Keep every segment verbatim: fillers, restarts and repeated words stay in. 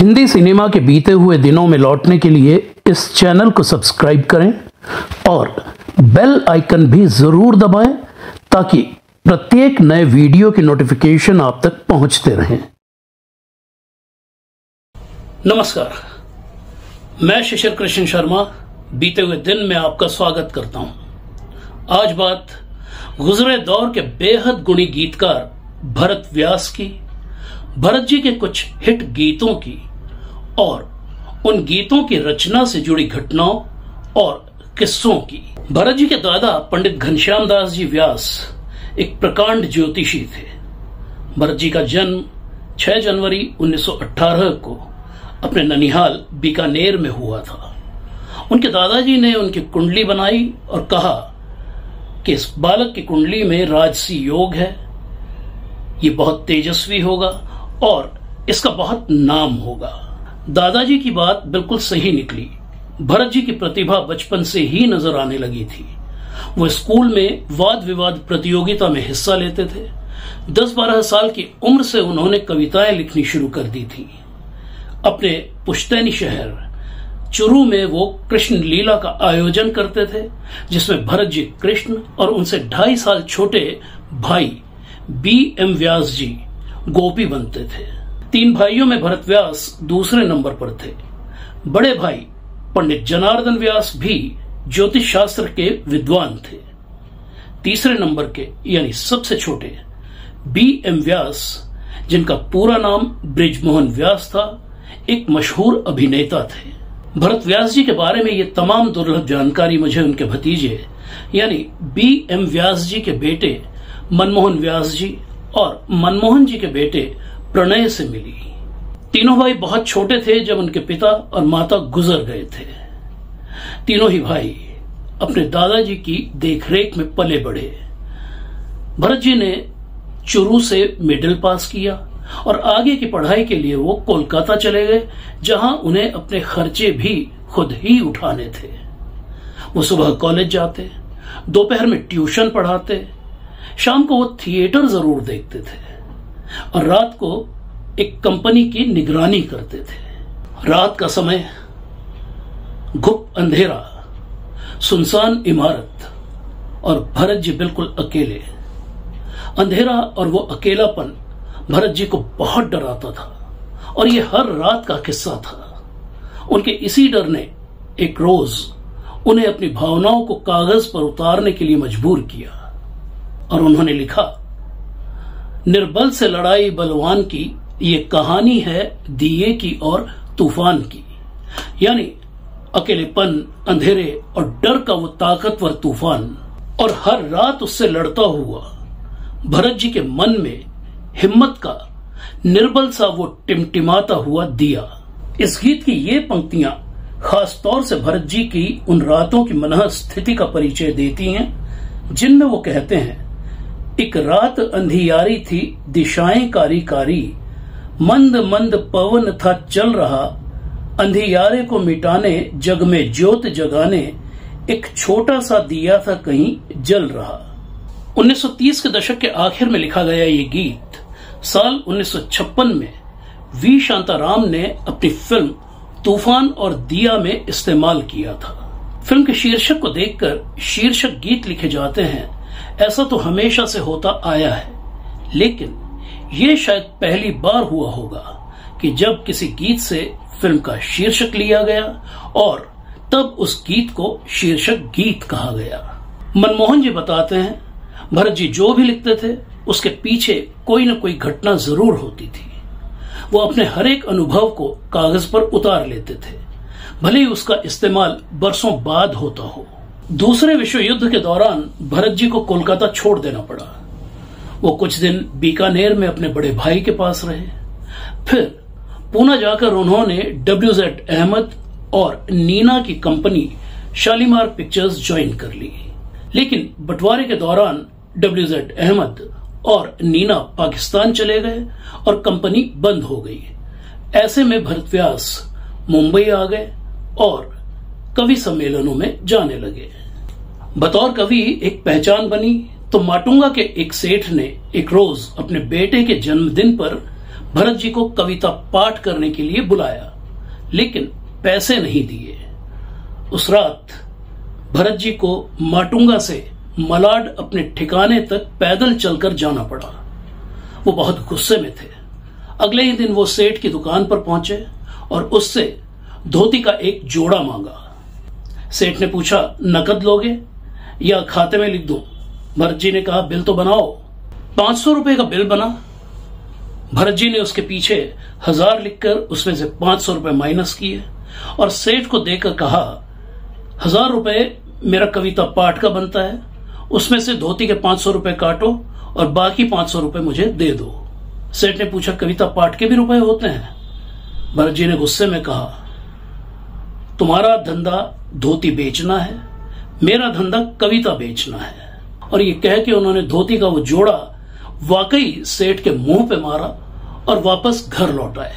Hindi cinema के बीते हुए दिनों में लौटने के लिए इस चैनल को सब्सक्राइब करें और बेल आइकन भी जरूर दबाएं ताकि प्रत्येक नए वीडियो की नोटिफिकेशन आप तक पहुंचते रहें। नमस्कार, मैं शिशिर कृष्ण शर्मा बीते हुए दिन में आपका स्वागत करता हूं। आज बात गुजरे दौर के बेहद गुणी गीतकार भरत व्यास की, भरत जी के कुछ हिट गीतों की और उन गीतों की रचना से जुड़ी घटनाओं और किस्सों की। भरत जी के दादा पंडित घनश्याम दास जी व्यास एक प्रकांड ज्योतिषी थे। भरत जी का जन्म छह जनवरी उन्नीस सौ अठारह को अपने ननिहाल बीकानेर में हुआ था। उनके दादाजी ने उनकी कुंडली बनाई और कहा कि इस बालक की कुंडली में राजसी योग है, ये बहुत तेजस्वी होगा और इसका बहुत नाम होगा। दादाजी की बात बिल्कुल सही निकली। भरत जी की प्रतिभा बचपन से ही नजर आने लगी थी। वो स्कूल में वाद विवाद प्रतियोगिता में हिस्सा लेते थे। दस बारह साल की उम्र से उन्होंने कविताएं लिखनी शुरू कर दी थी। अपने पुश्तैनी शहर चुरू में वो कृष्ण लीला का आयोजन करते थे, जिसमें भरत जी कृष्ण और उनसे ढाई साल छोटे भाई बी एम व्यास जी गोपी बनते थे। तीन भाइयों में भरत व्यास दूसरे नंबर पर थे। बड़े भाई पंडित जनार्दन व्यास भी ज्योतिष शास्त्र के विद्वान थे। तीसरे नंबर के यानी सबसे छोटे बी एम व्यास, जिनका पूरा नाम बृजमोहन व्यास था, एक मशहूर अभिनेता थे। भरत व्यास जी के बारे में ये तमाम दुर्लभ जानकारी मुझे उनके भतीजे यानी बी एम व्यास जी के बेटे मनमोहन व्यास जी और मनमोहन जी के बेटे प्रणय से मिली। तीनों भाई बहुत छोटे थे जब उनके पिता और माता गुजर गए थे। तीनों ही भाई अपने दादाजी की देखरेख में पले बढ़े। भरत जी ने चुरू से मिडिल पास किया और आगे की पढ़ाई के लिए वो कोलकाता चले गए, जहां उन्हें अपने खर्चे भी खुद ही उठाने थे। वो सुबह कॉलेज जाते, दोपहर में ट्यूशन पढ़ाते, शाम को वो थिएटर जरूर देखते थे और रात को एक कंपनी की निगरानी करते थे। रात का समय, गुप्त अंधेरा, सुनसान इमारत और भरत जी बिल्कुल अकेले। अंधेरा और वो अकेलापन भरत जी को बहुत डराता था और ये हर रात का किस्सा था। उनके इसी डर ने एक रोज उन्हें अपनी भावनाओं को कागज पर उतारने के लिए मजबूर किया और उन्होंने लिखा, निर्बल से लड़ाई बलवान की, ये कहानी है दिए की और तूफान की। यानी अकेलेपन, अंधेरे और डर का वो ताकतवर तूफान, और हर रात उससे लड़ता हुआ भरत जी के मन में हिम्मत का निर्बल सा वो टिमटिमाता हुआ दिया। इस गीत की ये पंक्तियां खास तौर से भरत जी की उन रातों की मनः स्थिति का परिचय देती हैं, जिनमें वो कहते हैं, एक रात अंधियारी थी दिशाएं कारी कारी, मंद मंद पवन था चल रहा, अंधियारे को मिटाने जग में ज्योत जगाने, एक छोटा सा दिया था कहीं जल रहा। उन्नीस सौ तीस के दशक के आखिर में लिखा गया ये गीत साल उन्नीस सौ छप्पन में वी शांताराम ने अपनी फिल्म तूफान और दिया में इस्तेमाल किया था। फिल्म के शीर्षक को देखकर शीर्षक गीत लिखे जाते हैं, ऐसा तो हमेशा से होता आया है, लेकिन ये शायद पहली बार हुआ होगा कि जब किसी गीत से फिल्म का शीर्षक लिया गया और तब उस गीत को शीर्षक गीत कहा गया। मनमोहन जी बताते हैं, भरत जी जो भी लिखते थे उसके पीछे कोई न कोई घटना जरूर होती थी। वो अपने हर एक अनुभव को कागज पर उतार लेते थे, भले ही उसका इस्तेमाल बरसों बाद होता हो। दूसरे विश्व युद्ध के दौरान भरत जी को कोलकाता छोड़ देना पड़ा। वो कुछ दिन बीकानेर में अपने बड़े भाई के पास रहे। फिर पूना जाकर उन्होंने डब्ल्यू जेड अहमद और नीना की कंपनी शालीमार पिक्चर्स ज्वाइन कर ली। लेकिन बंटवारे के दौरान डब्ल्यू जेड अहमद और नीना पाकिस्तान चले गए और कंपनी बंद हो गई। ऐसे में भरत व्यास मुंबई आ गए और कवि सम्मेलनों में जाने लगे। बतौर कवि एक पहचान बनी तो माटुंगा के एक सेठ ने एक रोज अपने बेटे के जन्मदिन पर भरत जी को कविता पाठ करने के लिए बुलाया, लेकिन पैसे नहीं दिए। उस रात भरत जी को माटुंगा से मलाड अपने ठिकाने तक पैदल चलकर जाना पड़ा। वो बहुत गुस्से में थे। अगले ही दिन वो सेठ की दुकान पर पहुंचे और उससे धोती का एक जोड़ा मांगा। सेठ ने पूछा, नकद लोगे या खाते में लिख दूं? भरत जी ने कहा, बिल तो बनाओ। पांच सौ रुपए का बिल बना। भरत जी ने उसके पीछे हजार लिखकर उसमें से पांच सौ रुपए माइनस किए और सेठ को देकर कहा, हजार रुपए मेरा कविता पाठ का बनता है, उसमें से धोती के पांच सौ रुपए काटो और बाकी पांच सौ रुपए मुझे दे दो। सेठ ने पूछा, कविता पाठ के भी रुपए होते हैं? भरत जी ने गुस्से में कहा, तुम्हारा धंधा धोती बेचना है, मेरा धंधा कविता बेचना है। और ये कह के उन्होंने धोती का वो जोड़ा वाकई सेठ के मुंह पे मारा और वापस घर लौट आए।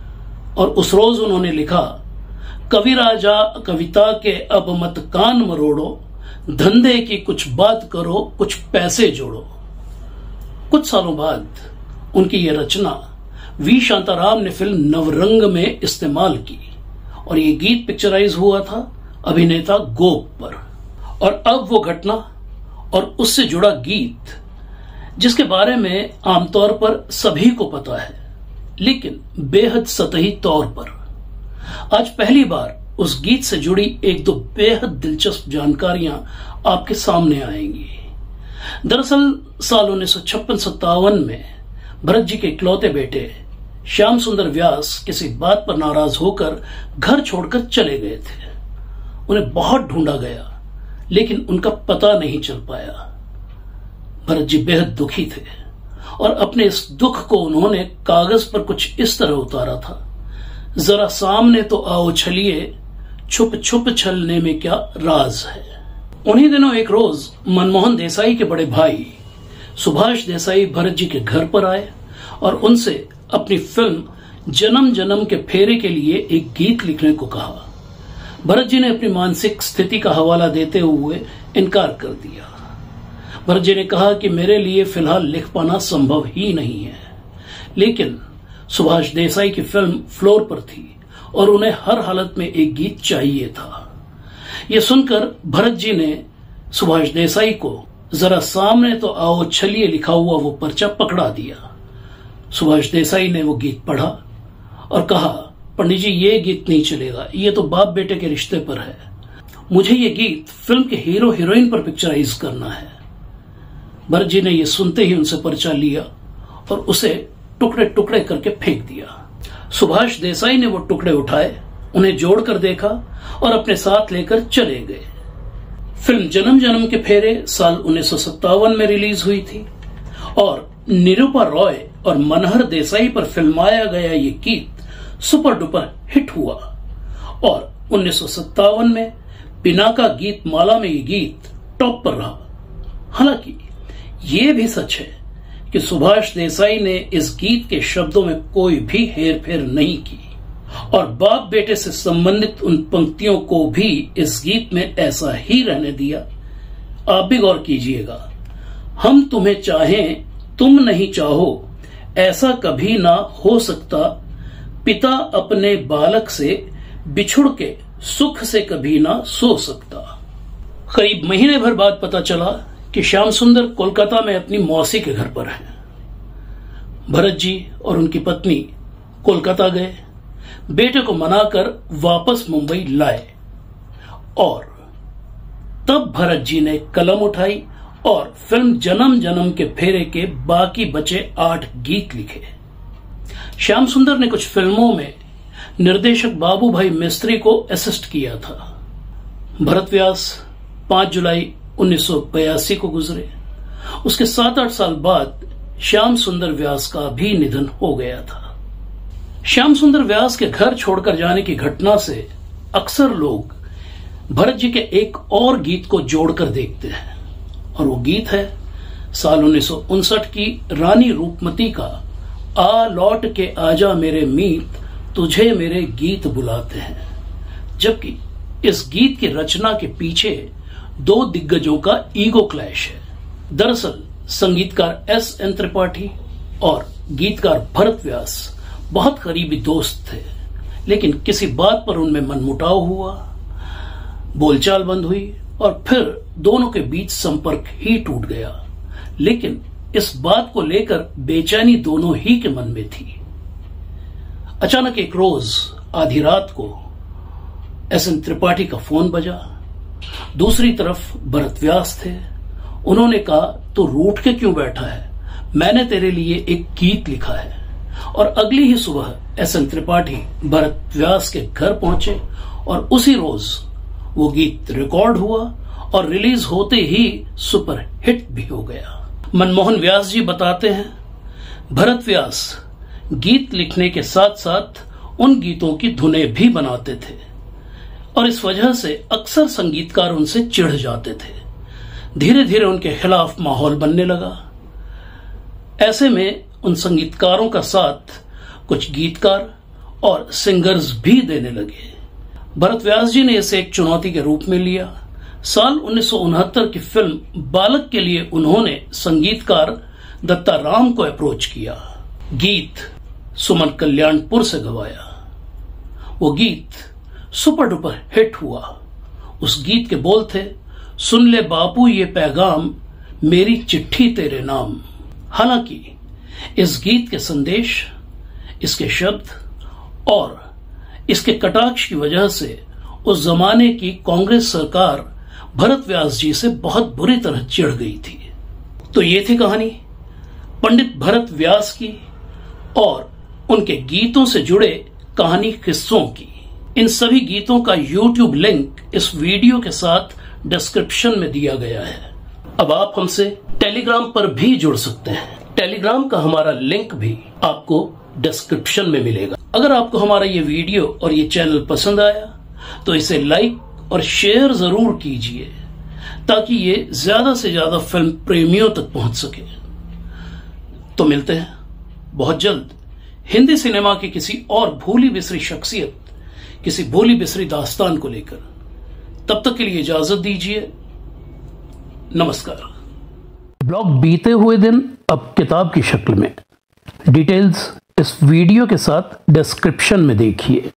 और उस रोज उन्होंने लिखा, कवि राजा कविता के अब मत कान मरोड़ो, धंधे की कुछ बात करो, कुछ पैसे जोड़ो। कुछ सालों बाद उनकी ये रचना वी शांताराम ने फिल्म नवरंग में इस्तेमाल की और ये गीत पिक्चराइज हुआ था अभिनेता गोप पर। और अब वो घटना और उससे जुड़ा गीत, जिसके बारे में आमतौर पर सभी को पता है, लेकिन बेहद सतही तौर पर। आज पहली बार उस गीत से जुड़ी एक दो बेहद दिलचस्प जानकारियां आपके सामने आएंगी। दरअसल साल उन्नीस सौ छप्पन सत्तावन में भरत जी के इकलौते बेटे श्याम सुंदर व्यास किसी बात पर नाराज होकर घर छोड़कर चले गए थे। उन्हें बहुत ढूंढा गया, लेकिन उनका पता नहीं चल पाया। भरत जी बेहद दुखी थे और अपने इस दुख को उन्होंने कागज पर कुछ इस तरह उतारा था, जरा सामने तो आओ छलिए, छुप छुप छलने में क्या राज है। उन्हीं दिनों एक रोज मनमोहन देसाई के बड़े भाई सुभाष देसाई भरत जी के घर पर आए और उनसे अपनी फिल्म जन्म जन्म के फेरे के लिए एक गीत लिखने को कहा। भरत जी ने अपनी मानसिक स्थिति का हवाला देते हुए इनकार कर दिया। भरत जी ने कहा कि मेरे लिए फिलहाल लिख पाना संभव ही नहीं है, लेकिन सुभाष देसाई की फिल्म फ्लोर पर थी और उन्हें हर हालत में एक गीत चाहिए था। यह सुनकर भरत जी ने सुभाष देसाई को जरा सामने तो आओ छलिए लिखा हुआ वो पर्चा पकड़ा दिया। सुभाष देसाई ने वो गीत पढ़ा और कहा, पंडित जी ये गीत नहीं चलेगा, ये तो बाप बेटे के रिश्ते पर है, मुझे ये गीत फिल्म के हीरो हीरोइन पर पिक्चराइज करना है। भरत जी ने ये सुनते ही उनसे पर्चा लिया और उसे टुकड़े टुकड़े करके फेंक दिया। सुभाष देसाई ने वो टुकड़े उठाए, उन्हें जोड़कर देखा और अपने साथ लेकर चले गए। फिल्म जन्म जन्म के फेरे साल उन्नीस सौ सत्तावन में रिलीज हुई थी और निरूपा रॉय और मनहर देसाई पर फिल्माया गया ये गीत सुपर डुपर हिट हुआ और उन्नीस सौ सत्तावन में पिनाका गीत माला में ये गीत टॉप पर रहा। हालांकि ये भी सच है कि सुभाष देसाई ने इस गीत के शब्दों में कोई भी हेरफेर नहीं की और बाप बेटे से संबंधित उन पंक्तियों को भी इस गीत में ऐसा ही रहने दिया। आप भी गौर कीजिएगा, हम तुम्हें चाहें तुम नहीं चाहो, ऐसा कभी ना हो सकता, पिता अपने बालक से बिछुड़ के सुख से कभी ना सो सकता। करीब महीने भर बाद पता चला कि श्याम सुंदर कोलकाता में अपनी मौसी के घर पर हैं। भरत जी और उनकी पत्नी कोलकाता गए, बेटे को मनाकर वापस मुंबई लाए और तब भरत जी ने कलम उठाई और फिल्म जन्म जन्म के फेरे के बाकी बचे आठ गीत लिखे। श्याम सुंदर ने कुछ फिल्मों में निर्देशक बाबू भाई मिस्त्री को असिस्ट किया था। भरत व्यास पांच जुलाई उन्नीस सौ बयासी को गुजरे। उसके सात आठ साल बाद श्याम सुंदर व्यास का भी निधन हो गया था। श्याम सुंदर व्यास के घर छोड़कर जाने की घटना से अक्सर लोग भरत जी के एक और गीत को जोड़कर देखते हैं और वो गीत है साल उन्नीस सौ उनसठ की रानी रूपमती का आ लौट के आजा मेरे मीत, तुझे मेरे गीत बुलाते हैं। जबकि इस गीत की रचना के पीछे दो दिग्गजों का ईगो क्लैश है। दरअसल संगीतकार एस एन त्रिपाठी और गीतकार भरत व्यास बहुत करीबी दोस्त थे, लेकिन किसी बात पर उनमें मनमुटाव हुआ, बोलचाल बंद हुई और फिर दोनों के बीच संपर्क ही टूट गया। लेकिन इस बात को लेकर बेचैनी दोनों ही के मन में थी। अचानक एक रोज आधी रात को एस एन त्रिपाठी का फोन बजा। दूसरी तरफ भरत व्यास थे। उन्होंने कहा, तो रूठ के क्यों बैठा है, मैंने तेरे लिए एक गीत लिखा है। और अगली ही सुबह एस एन त्रिपाठी भरत व्यास के घर पहुंचे और उसी रोज वो गीत रिकॉर्ड हुआ और रिलीज होते ही सुपर हिट भी हो गया। मनमोहन व्यास जी बताते हैं, भरत व्यास गीत लिखने के साथ साथ उन गीतों की धुनें भी बनाते थे और इस वजह से अक्सर संगीतकार उनसे चिढ़ जाते थे। धीरे धीरे उनके खिलाफ माहौल बनने लगा। ऐसे में उन संगीतकारों का साथ कुछ गीतकार और सिंगर्स भी देने लगे। भरत व्यास जी ने इसे एक चुनौती के रूप में लिया। साल उन्नीस सौ उनहत्तर की फिल्म बालक के लिए उन्होंने संगीतकार दत्ता राम को अप्रोच किया। गीत सुमन कल्याणपुर से गवाया। वो गीत सुपर डुपर हिट हुआ। उस गीत के बोल थे, सुन ले बापू ये पैगाम, मेरी चिट्ठी तेरे नाम। हालांकि इस गीत के संदेश, इसके शब्द और इसके कटाक्ष की वजह से उस जमाने की कांग्रेस सरकार भरत व्यास जी से बहुत बुरी तरह चिढ़ गई थी। तो ये थी कहानी पंडित भरत व्यास की और उनके गीतों से जुड़े कहानी किस्सों की। इन सभी गीतों का यूट्यूब लिंक इस वीडियो के साथ डिस्क्रिप्शन में दिया गया है। अब आप हमसे टेलीग्राम पर भी जुड़ सकते हैं। टेलीग्राम का हमारा लिंक भी आपको डिस्क्रिप्शन में मिलेगा। अगर आपको हमारा ये वीडियो और ये चैनल पसंद आया तो इसे लाइक और शेयर जरूर कीजिए ताकि ये ज्यादा से ज्यादा फिल्म प्रेमियों तक पहुंच सके। तो मिलते हैं बहुत जल्द हिंदी सिनेमा की किसी और भूली बिसरी शख्सियत, किसी भूली बिसरी दास्तान को लेकर। तब तक के लिए इजाजत दीजिए। नमस्कार। ब्लॉग बीते हुए दिन अब किताब की शक्ल में। डिटेल्स इस वीडियो के साथ डिस्क्रिप्शन में देखिए।